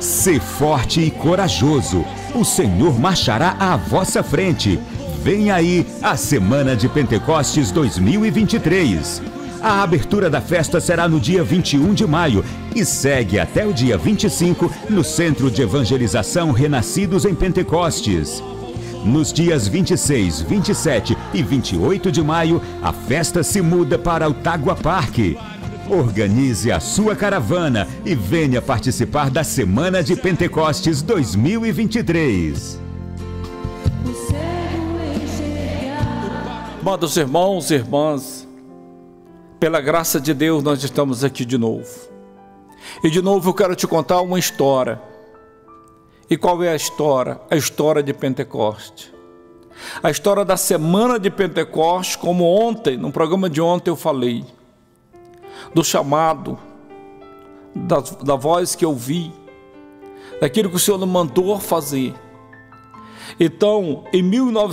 Sê forte e corajoso, o Senhor marchará à vossa frente. Vem aí a Semana de Pentecostes 2023. A abertura da festa será no dia 21 de maio e segue até o dia 25 no Centro de Evangelização Renascidos em Pentecostes. Nos dias 26, 27 e 28 de maio, a festa se muda para o Tagua Parque. Organize a sua caravana e venha participar da Semana de Pentecostes 2023. Amados irmãos e irmãs, pela graça de Deus nós estamos aqui de novo. E de novo eu quero te contar uma história. E qual é a história? A história de Pentecoste. A história da Semana de Pentecoste, como ontem, no programa de ontem eu falei. Do chamado, da voz que eu vi, daquilo que o Senhor nos mandou fazer. Então, em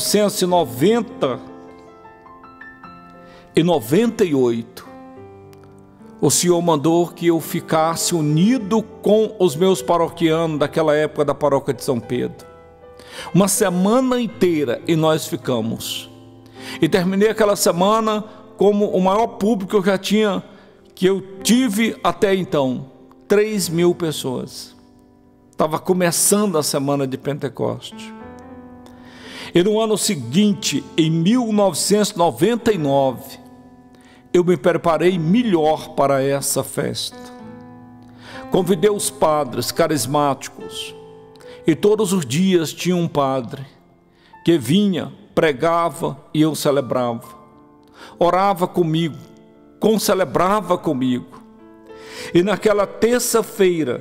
1998, o Senhor mandou que eu ficasse unido com os meus paroquianos daquela época da paróquia de São Pedro. Uma semana inteira e nós ficamos. E terminei aquela semana como o maior público que eu tive até então, 3.000 pessoas. Estava começando a semana de Pentecoste. E no ano seguinte, em 1999, eu me preparei melhor para essa festa. Convidei os padres carismáticos, e todos os dias tinha um padre que vinha, pregava e eu celebrava. Orava comigo, concelebrava comigo. E naquela terça-feira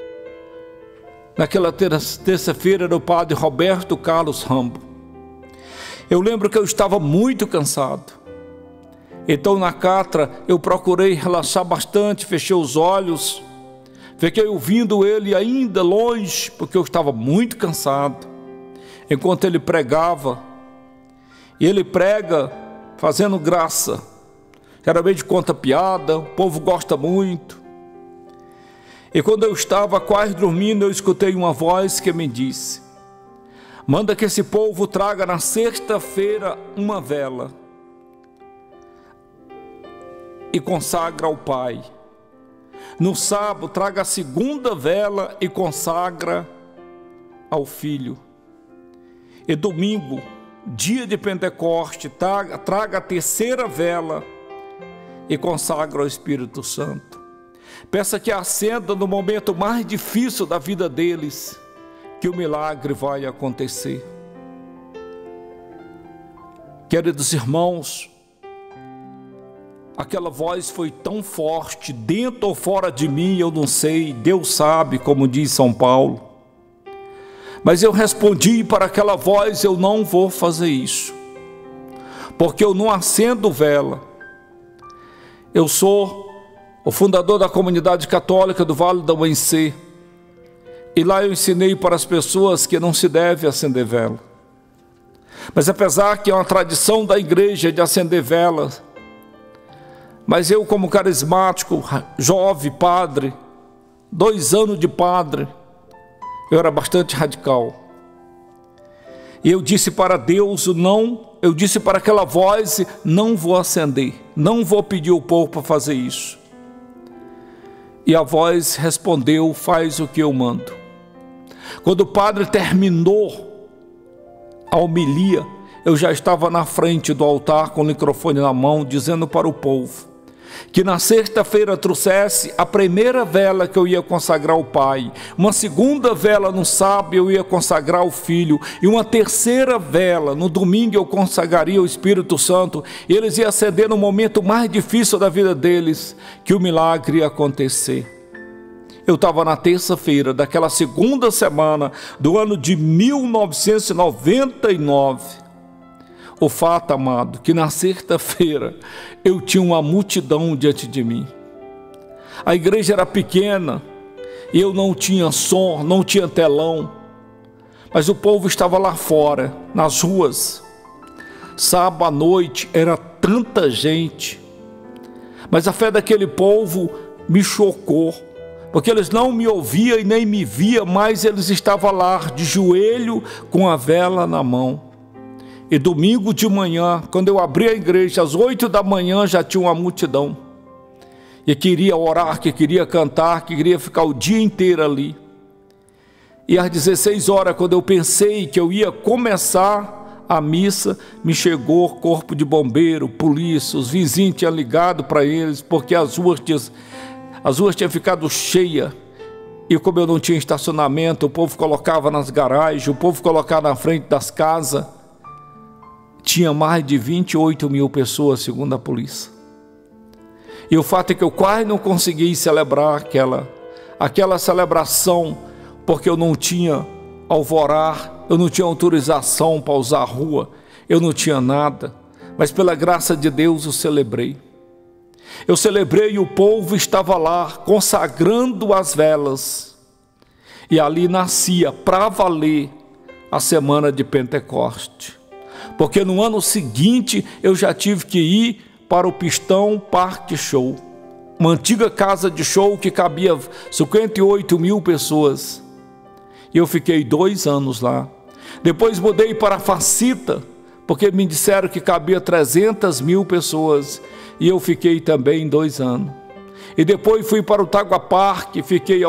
era o padre Roberto Carlos Rambo. Eu lembro que eu estava muito cansado. Então na catra eu procurei relaxar bastante, fechei os olhos, fiquei ouvindo ele ainda longe, porque eu estava muito cansado. Enquanto ele pregava, e ele prega fazendo graça, geralmente conta piada, o povo gosta muito. E quando eu estava quase dormindo, eu escutei uma voz que me disse: manda que esse povo traga na sexta-feira uma vela e consagra ao Pai. No sábado, traga a segunda vela e consagra ao Filho. E domingo, dia de Pentecoste, traga a terceira vela e consagra ao Espírito Santo. Peça que acenda no momento mais difícil da vida deles, que o milagre vai acontecer. Queridos irmãos, aquela voz foi tão forte, dentro ou fora de mim, eu não sei, Deus sabe, como diz São Paulo. Mas eu respondi para aquela voz: eu não vou fazer isso, porque eu não acendo vela. Eu sou o fundador da comunidade católica do Vale do Amanhecer, e lá eu ensinei para as pessoas que não se deve acender vela. Mas apesar que é uma tradição da igreja de acender velas, mas eu, como carismático, jovem padre, 2 anos de padre, eu era bastante radical. E eu disse para Deus, não, eu disse para aquela voz: não vou acender, não vou pedir ao povo para fazer isso. E a voz respondeu: faz o que eu mando. Quando o padre terminou a homilia, eu já estava na frente do altar com o microfone na mão, dizendo para o povo que na sexta-feira trouxesse a primeira vela que eu ia consagrar ao Pai, uma segunda vela no sábado eu ia consagrar ao Filho, e uma terceira vela no domingo eu consagraria ao Espírito Santo. E eles iam acender no momento mais difícil da vida deles, que o milagre ia acontecer. Eu estava na terça-feira daquela segunda semana do ano de 1999. O fato, amado, que na sexta-feira eu tinha uma multidão diante de mim. A igreja era pequena, e eu não tinha som, não tinha telão, mas o povo estava lá fora, nas ruas. Sábado à noite era tanta gente, mas a fé daquele povo me chocou, porque eles não me ouviam e nem me viam, mas eles estavam lá de joelho com a vela na mão. E domingo de manhã, quando eu abri a igreja, às 8 da manhã já tinha uma multidão, e queria orar, que queria cantar, que queria ficar o dia inteiro ali. E às 16 horas, quando eu pensei que eu ia começar a missa, me chegou corpo de bombeiro, polícia, os vizinhos tinham ligado para eles, porque as ruas tinham ficado cheias, e como eu não tinha estacionamento, o povo colocava nas garagens, o povo colocava na frente das casas. Tinha mais de 28 mil pessoas, segundo a polícia. E o fato é que eu quase não consegui celebrar aquela celebração, porque eu não tinha alvorá, eu não tinha autorização para usar a rua, eu não tinha nada, mas pela graça de Deus eu celebrei. Eu celebrei e o povo estava lá consagrando as velas, e ali nascia para valer a semana de Pentecoste, porque no ano seguinte eu já tive que ir para o Pistão Parque Show, uma antiga casa de show que cabia 58 mil pessoas, e eu fiquei 2 anos lá. Depois mudei para a Facita, porque me disseram que cabia 300 mil pessoas, e eu fiquei também 2 anos. E depois fui para o Tagua Parque,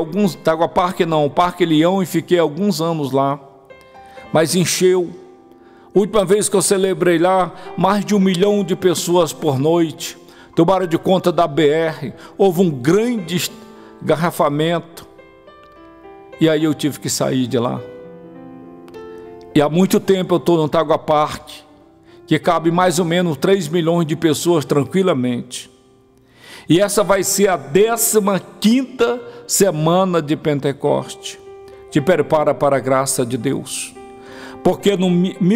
o Parque Leão, e fiquei alguns anos lá, mas encheu. Última vez que eu celebrei lá, mais de 1 milhão de pessoas por noite, tomaram de conta da BR, houve um grande engarrafamento, e aí eu tive que sair de lá. E há muito tempo eu estou no Tagua Parque, que cabe mais ou menos 3 milhões de pessoas tranquilamente. E essa vai ser a 15ª semana de Pentecoste. Te prepara para a graça de Deus. Porque no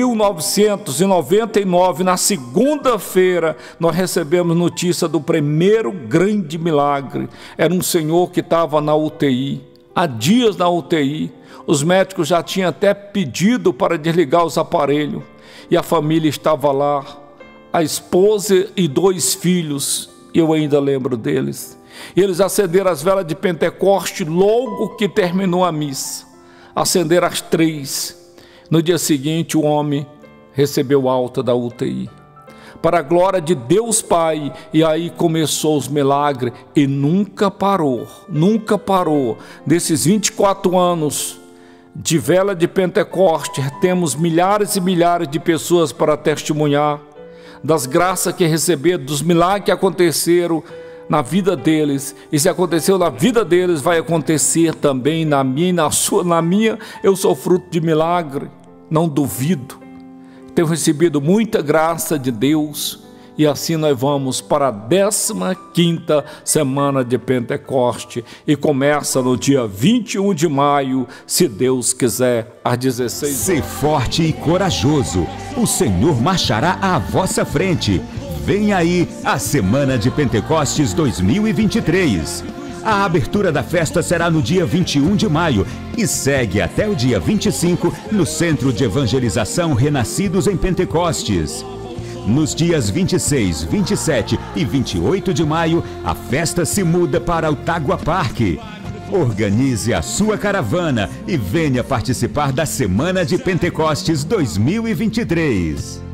1999, na segunda-feira, nós recebemos notícia do primeiro grande milagre. Era um senhor que estava na UTI, há dias na UTI. Os médicos já tinham até pedido para desligar os aparelhos, e a família estava lá, a esposa e 2 filhos, eu ainda lembro deles. E eles acenderam as velas de Pentecoste logo que terminou a missa, acenderam às 3. No dia seguinte, o homem recebeu alta da UTI, para a glória de Deus Pai, e aí começou os milagres, e nunca parou. Desses 24 anos de vela de Pentecoste, temos milhares e milhares de pessoas para testemunhar das graças que receberam, dos milagres que aconteceram na vida deles, e se aconteceu na vida deles, vai acontecer também na minha, na minha. Eu sou fruto de milagre, não duvido. Tenho recebido muita graça de Deus, e assim nós vamos para a 15ª semana de Pentecoste, e começa no dia 21 de maio, se Deus quiser, às 16 horas. Ser forte e corajoso, o Senhor marchará à vossa frente. Vem aí a Semana de Pentecostes 2023. A abertura da festa será no dia 21 de maio e segue até o dia 25 no Centro de Evangelização Renascidos em Pentecostes. Nos dias 26, 27 e 28 de maio, a festa se muda para o Tagua Parque. Organize a sua caravana e venha participar da Semana de Pentecostes 2023.